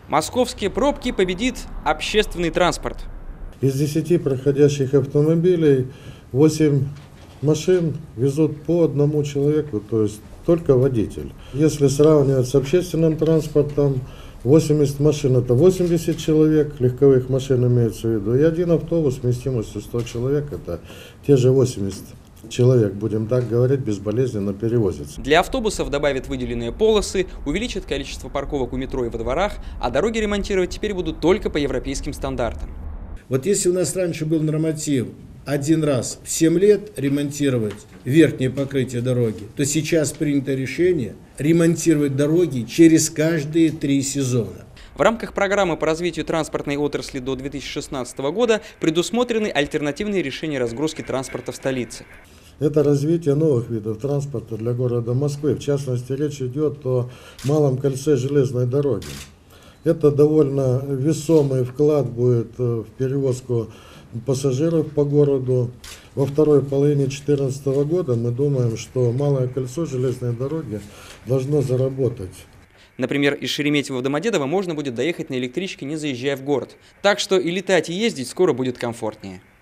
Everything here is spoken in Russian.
Московские пробки победит общественный транспорт. Из 10 проходящих автомобилей 8 машин везут по одному человеку, то есть только водитель. Если сравнивать с общественным транспортом, 80 машин – это 80 человек, легковых машин имеется в виду, и один автобус вместимостью 100 человек – это те же 80 человек, будем так говорить, безболезненно перевозится. Для автобусов добавят выделенные полосы, увеличат количество парковок у метро и во дворах, а дороги ремонтировать теперь будут только по европейским стандартам. Вот если у нас раньше был норматив один раз в 7 лет ремонтировать верхнее покрытие дороги, то сейчас принято решение ремонтировать дороги через каждые 3 сезона. В рамках программы по развитию транспортной отрасли до 2016 года предусмотрены альтернативные решения разгрузки транспорта в столице. Это развитие новых видов транспорта для города Москвы. В частности, речь идет о малом кольце железной дороги. Это довольно весомый вклад будет в перевозку пассажиров по городу. Во второй половине 2014 года мы думаем, что малое кольцо железной дороги должно заработать. Например, из Шереметьево в Домодедово можно будет доехать на электричке, не заезжая в город. Так что и летать, и ездить скоро будет комфортнее.